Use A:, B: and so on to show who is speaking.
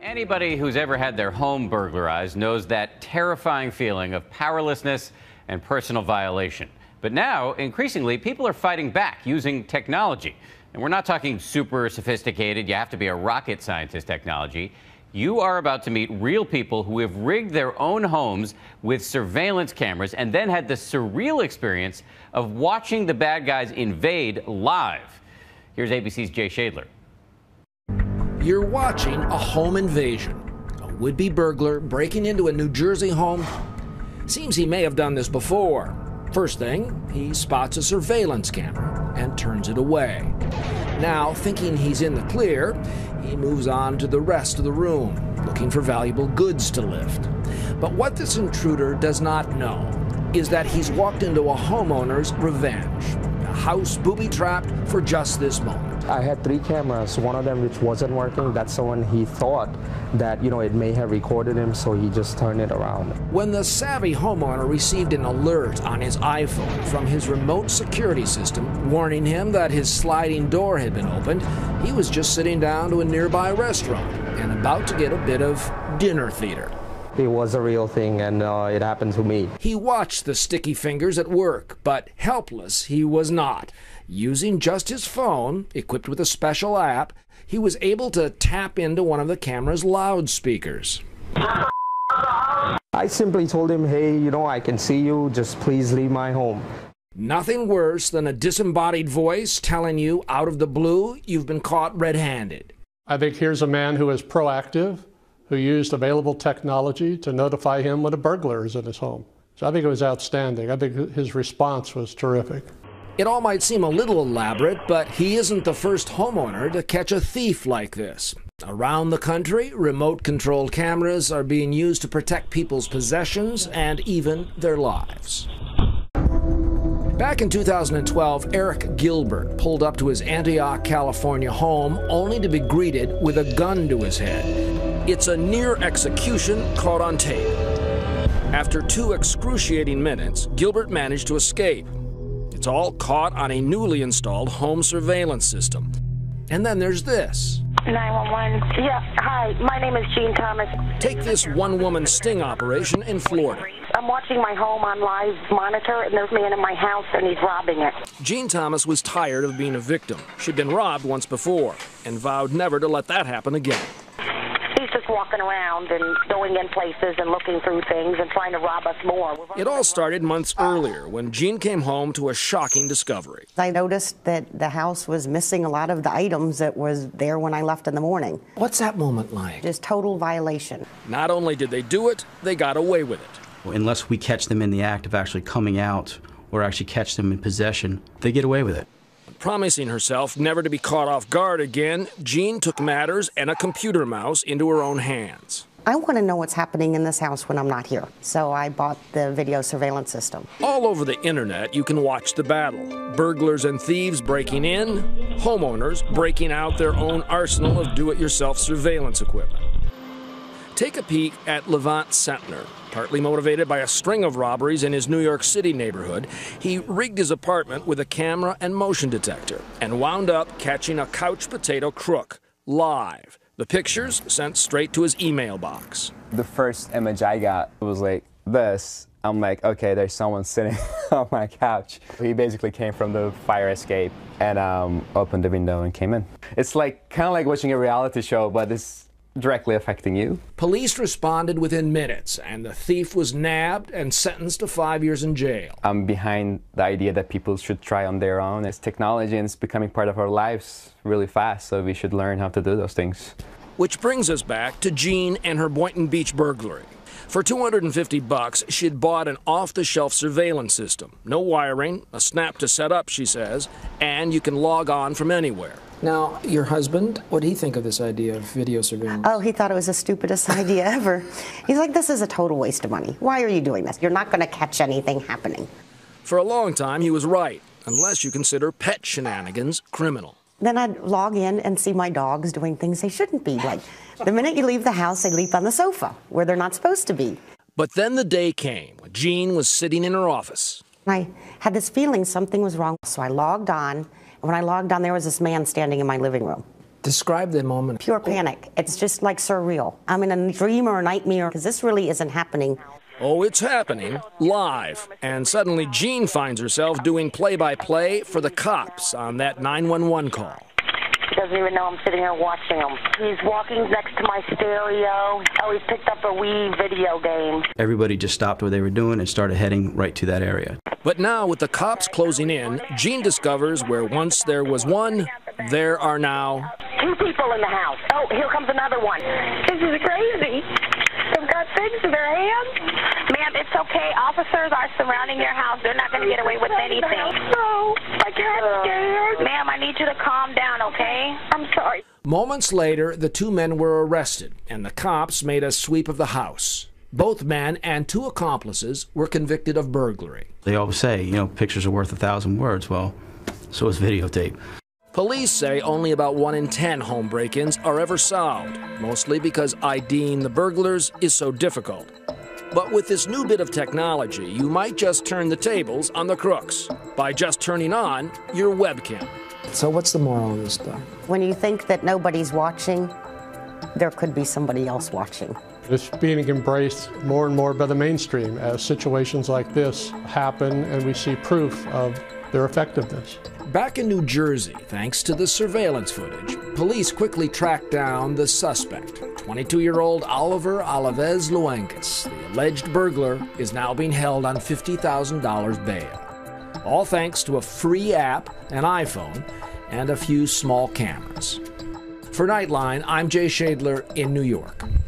A: Anybody who's ever had their home burglarized knows that terrifying feeling of powerlessness and personal violation. But now, increasingly, people are fighting back using technology. And we're not talking super sophisticated, you have to be a rocket scientist technology. You are about to meet real people who have rigged their own homes with surveillance cameras and then had the surreal experience of watching the bad guys invade live. Here's ABC's Jay Shadler.
B: You're watching a home invasion. A would-be burglar breaking into a New Jersey home. Seems he may have done this before. First thing, he spots a surveillance camera and turns it away. Now, thinking he's in the clear, he moves on to the rest of the room, looking for valuable goods to lift. But what this intruder does not know is that he's walked into a homeowner's revenge, a house booby-trapped for just this moment.
C: I had 3 cameras, one of them which wasn't working. That's the one he thought that, it may have recorded him, so he just turned it around.
B: When the savvy homeowner received an alert on his iPhone from his remote security system warning him that his sliding door had been opened, he was just sitting down to a nearby restaurant and about to get a bit of dinner theater.
C: It was a real thing, and it happened to me.
B: He watched the sticky fingers at work, but helpless he was not. Using just his phone, equipped with a special app, he was able to tap into one of the camera's loudspeakers.
C: I simply told him, hey, I can see you, just please leave my home.
B: Nothing worse than a disembodied voice telling you out of the blue you've been caught red-handed.
D: I think here's a man who is proactive, who used available technology to notify him when a burglar is in his home. So I think it was outstanding. I think his response was terrific.
B: It all might seem a little elaborate, but he isn't the first homeowner to catch a thief like this. Around the country, remote-controlled cameras are being used to protect people's possessions and even their lives. Back in 2012, Eric Gilbert pulled up to his Antioch, California home only to be greeted with a gun to his head. It's a near execution caught on tape. After 2 excruciating minutes, Gilbert managed to escape. It's all caught on a newly installed home surveillance system. And then there's this.
E: 911. Yeah, hi, my name is Jean Thomas.
B: Take this one-woman sting operation in Florida.
E: I'm watching my home on live monitor, and there's a man in my house, and he's robbing it.
B: Jean Thomas was tired of being a victim. She'd been robbed once before and vowed never to let that happen again.
E: He's just walking around and going in places and looking through things and trying to rob us more.
B: It all started months earlier when Jean came home to a shocking discovery.
F: I noticed that the house was missing a lot of the items that was there when I left in the morning.
B: What's that moment like?
F: Just total violation.
B: Not only did they do it, they got away with it.
G: Unless we catch them in the act of actually coming out or actually catch them in possession, they get away with it.
B: Promising herself never to be caught off guard again, Jean took matters and a computer mouse into her own hands.
F: I want to know what's happening in this house when I'm not here, so I bought the video surveillance system.
B: All over the internet, you can watch the battle. Burglars and thieves breaking in, homeowners breaking out their own arsenal of do-it-yourself surveillance equipment. Take a peek at Levant Sentner. Partly motivated by a string of robberies in his New York City neighborhood, he rigged his apartment with a camera and motion detector and wound up catching a couch potato crook live. The pictures sent straight to his email box.
H: The first image I got was like this. I'm like, okay, there's someone sitting on my couch. He basically came from the fire escape and opened the window and came in. It's like kind of like watching a reality show, but it's directly affecting you.
B: Police responded within minutes, and the thief was nabbed and sentenced to 5 years in jail.
H: I'm behind the idea that people should try on their own. It's technology and it's becoming part of our lives really fast, so we should learn how to do those things.
B: Which brings us back to Jean and her Boynton Beach burglary. For $250, she'd bought an off-the-shelf surveillance system. No wiring, a snap to set up, she says, and you can log on from anywhere. Now, your husband, what did he think of this idea of video surveillance?
F: Oh, he thought it was the stupidest idea ever. He's like, this is a total waste of money. Why are you doing this? You're not going to catch anything happening.
B: For a long time, he was right, unless you consider pet shenanigans criminal.
F: Then I'd log in and see my dogs doing things they shouldn't be. Like, the minute you leave the house, they leap on the sofa, where they're not supposed to be.
B: But then the day came when Jean was sitting in her office.
F: I had this feeling something was wrong, so I logged on. And when I logged on, there was this man standing in my living room.
B: Describe the moment.
F: Pure panic. It's just like surreal. I'm in a dream or a nightmare because this really isn't happening.
B: Oh, it's happening live. And suddenly Jean finds herself doing play-by-play for the cops on that 911 call.
E: He doesn't even know I'm sitting here watching him. He's walking next to my stereo. Oh, he's picked up a Wii video game.
G: Everybody just stopped what they were doing and started heading right to that area.
B: But now, with the cops closing in, Jean discovers where once there was one, there are now
E: 2 people in the house. Oh, here comes another one. This is crazy. They've got things in their hands. Ma'am, it's okay. Officers are surrounding your house. They're not going to get away with anything. No, my cat's scared. Ma'am, I need you to calm down, okay? I'm sorry.
B: Moments later, the 2 men were arrested, and the cops made a sweep of the house. Both men and 2 accomplices were convicted of burglary.
G: They always say, you know, pictures are worth 1,000 words. Well, so is videotape.
B: Police say only about 1 in 10 home break-ins are ever solved, mostly because IDing the burglars is so difficult. But with this new bit of technology, you might just turn the tables on the crooks by just turning on your webcam. So what's the moral of this stuff?
F: When you think that nobody's watching, there could be somebody else watching.
D: It's being embraced more and more by the mainstream as situations like this happen and we see proof of their effectiveness.
B: Back in New Jersey, thanks to the surveillance footage, police quickly tracked down the suspect. 22-year-old Oliver Alves Luengas, the alleged burglar, is now being held on $50,000 bail. All thanks to a free app, an iPhone, and a few small cameras. For Nightline, I'm Jay Shadler in New York.